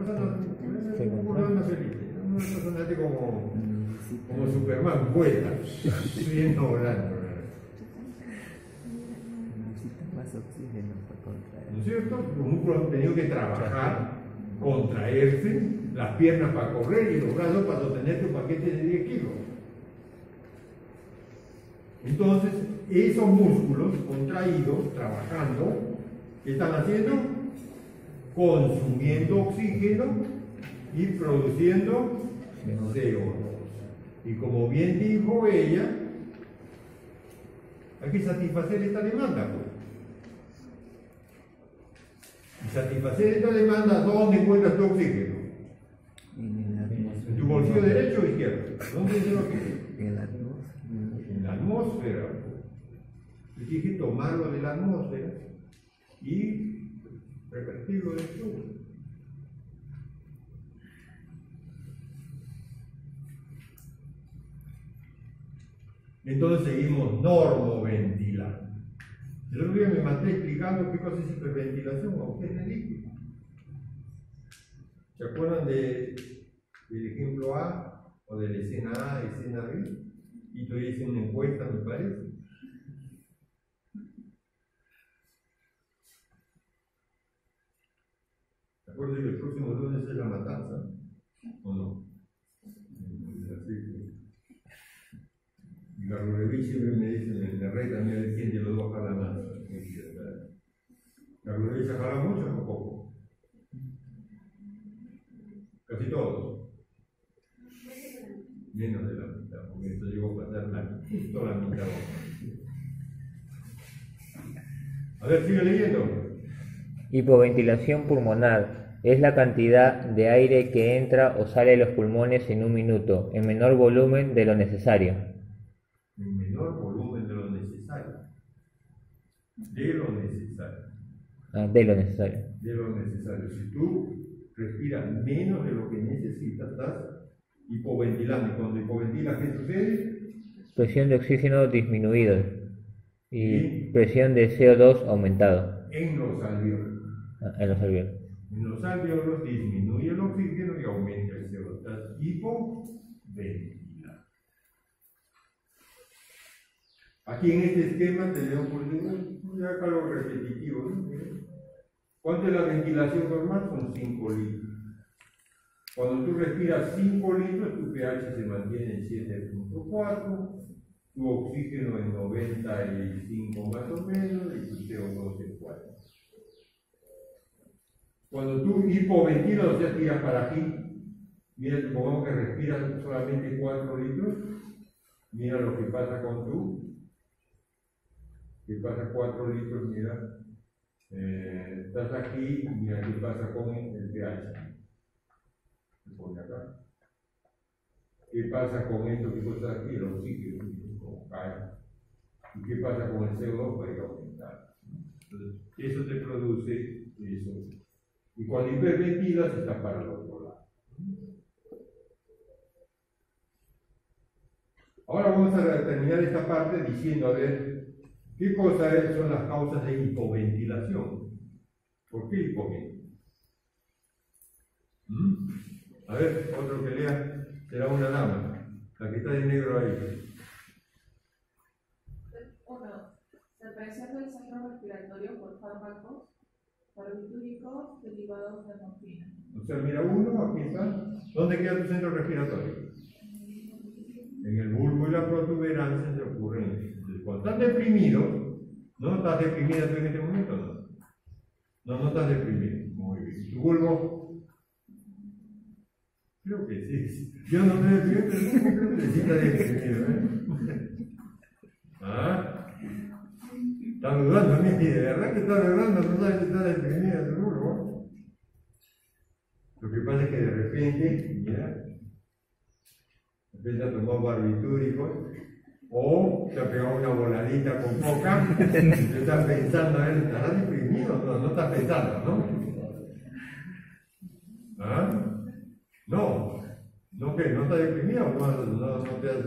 persona feliz, una persona así como Superman, vuela, subiendo, volando. Más oxígeno para contraer. ¿No es cierto? Los músculos han tenido que trabajar, contraerse, las piernas para correr y los brazos para sostener tu paquete de 10 kilos. Entonces, esos músculos contraídos, trabajando, ¿qué están haciendo? Consumiendo oxígeno y produciendo CO2. Y como bien dijo ella, hay que satisfacer esta demanda, pues. Y satisfacer esta demanda, ¿dónde encuentras tu oxígeno? ¿En tu bolsillo derecho o izquierdo? ¿Dónde es lo que? En la atmósfera. En la atmósfera. Y tienes que tomarlo de la atmósfera y revertirlo del tubo. Entonces seguimos normoventilar. El otro día me maté explicando qué cosa es hiperventilación, a usted le dije. ¿Se acuerdan del ejemplo A o de la escena A, escena B? Y todavía hice una encuesta, me parece. ¿Se acuerdan que el próximo lunes es la matanza? ¿O no? Y Carlos Leví siempre me dice, me reta a mí a ver quién de los dos jala más. Carlos Leví se jala mucho o poco. Casi todos. Menos de la mitad, porque esto llegó a pasar justo la mitad. A ver, sigue leyendo. Hipoventilación pulmonar es la cantidad de aire que entra o sale de los pulmones en un minuto, en menor volumen de lo necesario. En menor volumen de lo necesario. De lo necesario. De lo necesario. De lo necesario. Si tú respiras menos de lo que necesitas, estás hipoventilando. Y cuando hipoventilas, ¿qué sucede? Presión de oxígeno disminuido y presión de CO2 aumentado. En los alveolos. En los alveolos. En los alveolos disminuye el oxígeno y aumenta el CO2. Estás hipoventilando. Aquí en este esquema tenemos ya acá lo repetitivo, ¿no? ¿Cuánto es la ventilación normal? Son 5 litros. Cuando tú respiras 5 litros, tu pH se mantiene en 7.4, tu oxígeno en 95 más o menos y tu CO2 en 4. Cuando tú hipoventilas, o sea, tiras para aquí, mira, supongamos que respiras solamente 4 litros, mira lo que pasa con tu, que pasa 4 litros, mira, estás aquí, mira qué pasa con el pH. Se pone acá. ¿Qué pasa con esto que está aquí? El oxígeno, como cae. ¿Y qué pasa con el CO2? Puede aumentar. Entonces, eso te produce eso. Y cuando hiperventilas, está para el otro lado. Ahora vamos a terminar esta parte diciendo, a ver, ¿qué cosas son las causas de hipoventilación? ¿Por qué hipoventilación? A ver, otro que lea, será una dama, la que está de negro ahí. 1. Depresión del centro respiratorio por fármacos barbitúricos derivados de morfina. O sea, mira uno, aquí está. ¿Dónde queda tu centro respiratorio? En el bulbo y la protuberancia se ocurren. Cuando estás deprimido, ¿no estás deprimida tú en este momento? No estás deprimido. Muy bien. ¿Tu bulbo? Creo que sí. Yo no estoy deprimido, pero creo que sí está deprimido. ¿Ah? Está dudando a mí, de verdad que está dudando, no sabe si está deprimido tu bulbo. Lo que pasa es que de repente, ya, ha tomado barbitúricos o se ha pegado una voladita con coca y está pensando, a ver, ¿estará deprimido? No está pensando, ¿no? ¿Ah? No que no está deprimido, no te has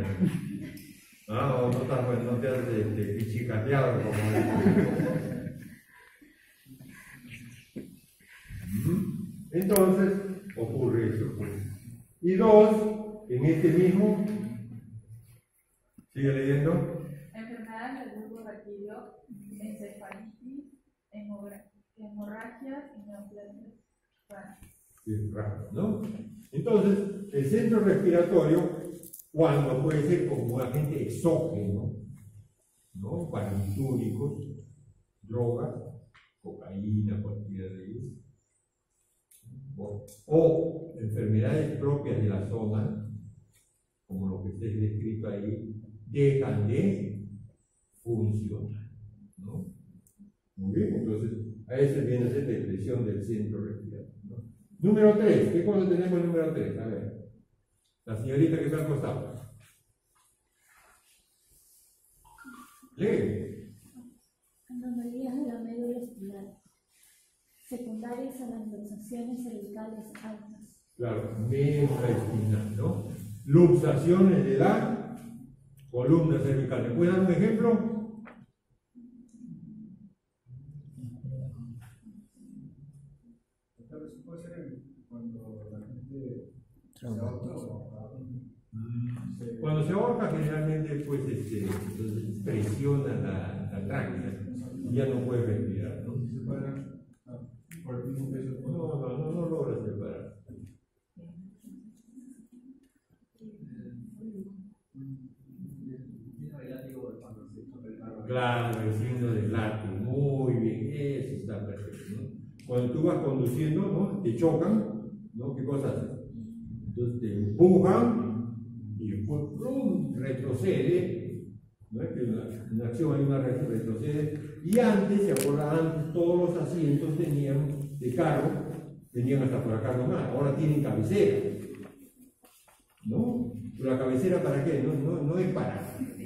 no te has pichicateado como entonces ocurre eso. Y dos, en este mismo, sigue leyendo. Enfermedades del bulbo raquídeo, encefalitis, hemorragias y neoplasias raras. ¿No? Entonces, el centro respiratorio, cuando puede ser como un agente exógeno, ¿no? Barbitúricos, drogas, cocaína, cualquiera de ellos, o enfermedades propias de la zona, como lo que está descrito ahí, dejan de funcionar, ¿no? Muy bien, entonces a ese viene a ser depresión del centro respiratorio, ¿no? Número 3, ¿qué cosa tenemos en número 3? A ver, la señorita que está al costado. Lee. Anomalías de la médula espinal, secundarias a las luxaciones cervicales altas. Claro, médula espinal, ¿no? Luxaciones de la columna cervical. ¿Me puede dar un ejemplo? Puede ser cuando la gente se ahorca Cuando se ahorca generalmente pues presiona la tráquea y ya no puede respirar, ¿no? se para por el mismo peso. No logra separar. Claro, el signo del látigo, muy bien, eso está perfecto, ¿no? Cuando tú vas conduciendo, ¿no? Te chocan, ¿no? ¿Qué cosa haces? Entonces te empujan y después ¡prum! Retrocede, ¿no? Es que en la acción hay una retrocede, y antes, se acuerdan, antes todos los asientos tenían de carro, tenían hasta por acá nomás, ahora tienen cabecera, ¿no? Pero la cabecera ¿para qué? No es para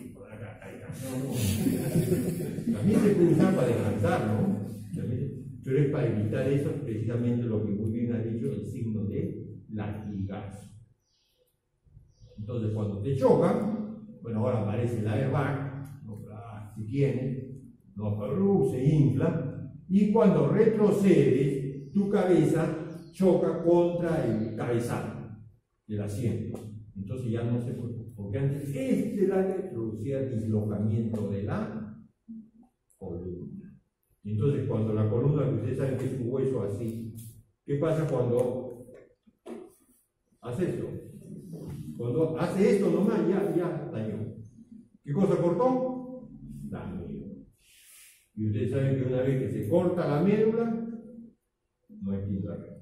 también se puede usar para descansar, ¿no? Pero es para evitar eso, precisamente lo que muy bien ha dicho, el signo de latigazo. Entonces, cuando te chocan, bueno, ahora aparece el airbag, ¿no? Si tiene, ¿no? Se infla, y cuando retrocedes, tu cabeza choca contra el cabezal del asiento. Entonces ya no se puede, porque antes este área producía dislocamiento de la columna. Entonces cuando la columna, que ustedes saben que es un hueso así, ¿qué pasa cuando hace esto? Cuando hace esto nomás, ya dañó. ¿Qué cosa cortó? La médula. Y ustedes saben que una vez que se corta la médula, no hay quinta regla.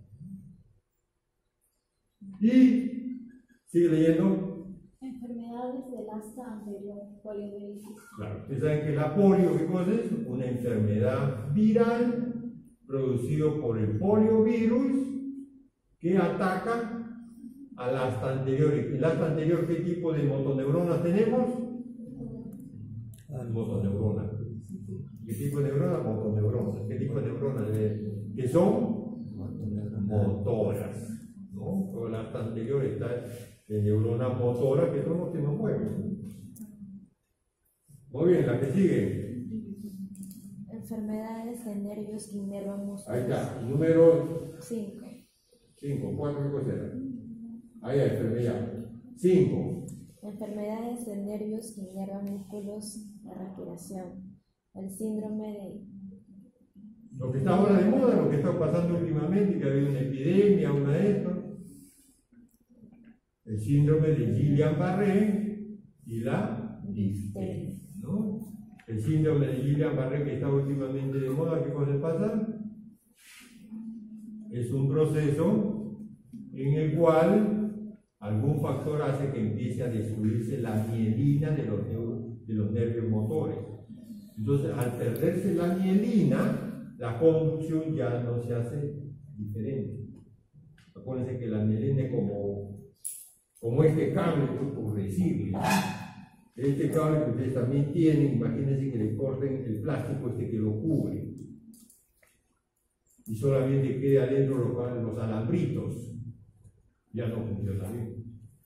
Y sigue leyendo. Enfermedades del asta anterior, poliomielitis. Claro, ustedes saben que la polio, ¿qué cosa es? Una enfermedad viral producido por el poliovirus que ataca al asta anterior. ¿Y el asta anterior qué tipo de motoneuronas tenemos? Motoneuronas. ¿Qué tipo de neuronas? Motoneuronas. ¿Qué tipo de neuronas? ¿Qué son? Motoras, ¿no? Pero el asta anterior está en neuronas motoras, que son los que nos mueven. Muy bien, la que sigue. Enfermedades de nervios que inervan músculos. Ahí está, número 5. 5, ¿cuánto qué cosa era? Ahí hay enfermedad. 5. Enfermedades de nervios que inervan músculos de respiración. El síndrome de... Lo que está ahora de moda, lo que está pasando últimamente, que ha habido una epidemia, una de estas. El síndrome de Guillain-Barré y la difteria, ¿no? El síndrome de Guillain-Barré que está últimamente de moda, ¿qué cosa pasa? Es un proceso en el cual algún factor hace que empiece a destruirse la mielina de los nervios motores. Entonces, al perderse la mielina, la conducción ya no se hace diferente. Acuérdense que la mielina es como este cable, por decirle. Este cable que ustedes también tienen, imagínense que le corten el plástico este que lo cubre. Y solamente queda adentro los alambritos. Ya no funciona bien.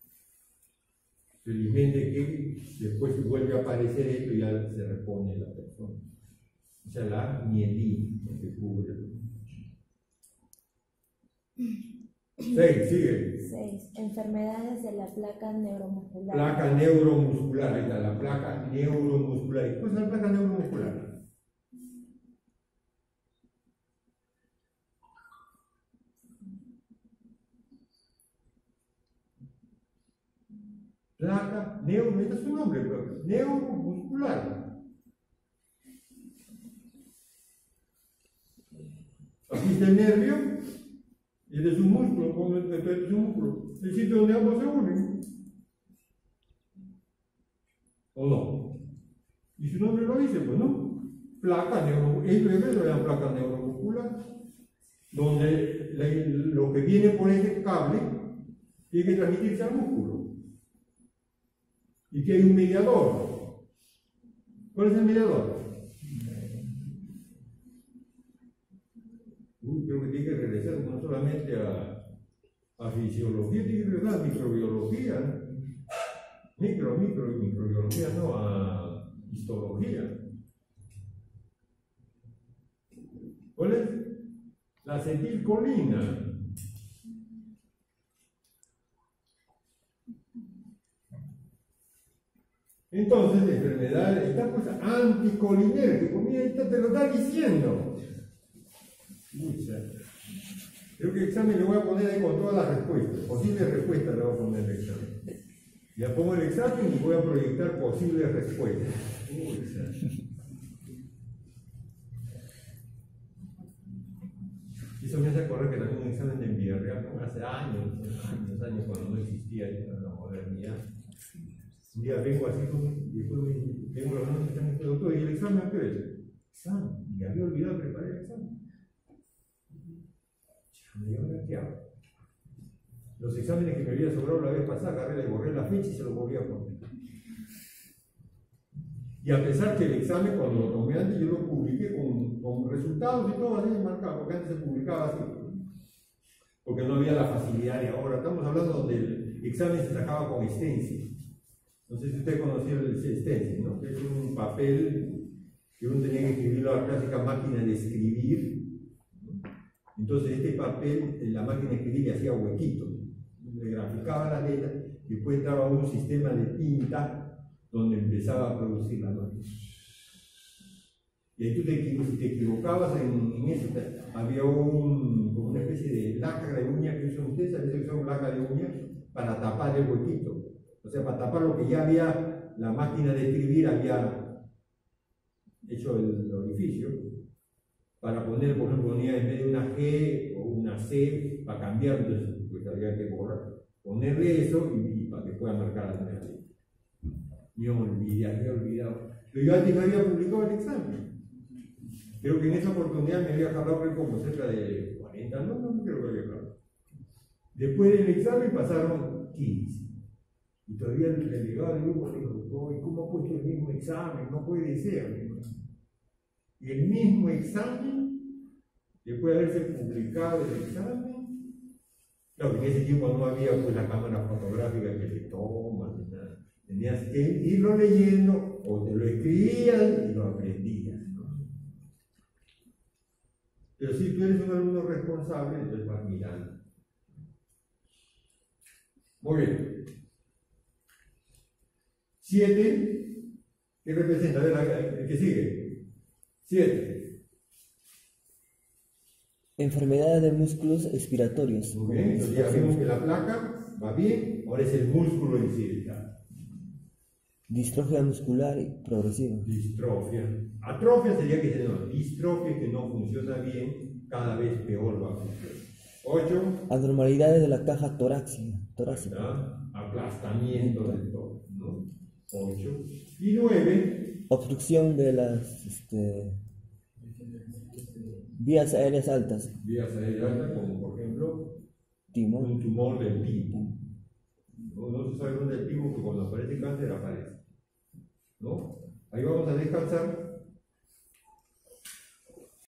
Felizmente que después vuelve a aparecer esto y ya se repone la persona. O sea, la mielina que cubre. 6, sigue. 6. Enfermedades de la placa neuromuscular. Placa neuromuscular, ahí está, la placa neuromuscular. ¿Qué es la placa neuromuscular? Placa neuro, este es su nombre, pero neuromuscular. Aquí está el nervio, y este es un músculo, como este es un músculo, el sitio donde ambos se unen. ¿O no? Y su nombre lo dice, pues no. Placa neuromuscular, ellos lo llaman placa neuromuscular, donde lo que viene por ese cable tiene que transmitirse al músculo. Y que hay un mediador. ¿Cuál es el mediador? Creo que tiene que regresar no solamente a fisiología, tiene que regresar a microbiología. Microbiología, no, a histología. ¿Cuál es? La acetilcolina. Entonces, la enfermedad está pues anticolinérgico. Mira, te lo está diciendo. Creo que el examen le voy a poner ahí con todas las respuestas. Posibles respuestas le voy a poner el examen. Ya pongo el examen y voy a proyectar posibles respuestas. Eso me hace acordar que también un examen de Villarreal hace años, cuando no existía la modernidad. Un día vengo así, y después vengo hablando de examen, doctor, ¿y el examen qué es? Examen, y había olvidado preparar el examen. ¿Y ahora qué hago? Los exámenes que me había sobrado la vez pasada, agarré, le borré la fecha y se lo volví a poner. Y a pesar que el examen, cuando lo tomé antes, yo lo publiqué con resultados y todo así marcado, porque antes se publicaba así. Porque no había la facilidad de ahora. Estamos hablando donde el examen se sacaba con stencil. No sé si usted conocía el stencil, ¿no? Que es un papel que uno tenía que escribirlo a la clásica máquina de escribir. Entonces este papel, la máquina de escribir le hacía huequitos, le graficaba las letras, y después entraba un sistema de tinta donde empezaba a producir la nota. Y ahí tú te equivocabas en eso, había como una especie de laca de uña que usan ustedes, a veces usan laca de uña para tapar el huequito. O sea, para tapar lo que ya había, la máquina de escribir había hecho el orificio, para poner, por ejemplo, ponía en vez de una G o una C, para cambiar, entonces pues había que borrar, ponerle eso y para que pueda marcar la nueva letra. Me había olvidado. Pero yo antes no había publicado el examen. Creo que en esa oportunidad me había jalado como cerca de 40, no creo que había jalado. Después del examen pasaron 15. Y todavía el delegado del grupo dijo, ¿cómo ha puesto el mismo examen? No puede ser. Y el mismo examen, después de haberse publicado el examen, claro, en ese tiempo no había pues la cámara fotográfica que se toma, ni nada. Tenías que irlo leyendo, o te lo escribías y lo aprendías, ¿no? Pero si tú eres un alumno responsable, entonces vas mirando. Muy bien. 7, ¿qué representa? A ver, el que sigue. 7. Enfermedades de músculos expiratorios. Muy bien, entonces ya vimos que la placa va bien, ahora es el músculo en sí. Distrofia muscular progresiva. Distrofia. Atrofia sería que no, distrofia que no funciona bien, cada vez peor va a funcionar. 8. Anormalidades de la caja torácica. Aplastamiento del todo, ¿no? 8. Y 9. Obstrucción de las vías aéreas altas. Vías aéreas altas, como por ejemplo Tumor. un tumor del timo. No se sabe dónde el timo, porque cuando aparece cáncer aparece. ¿No? Ahí vamos a descansar.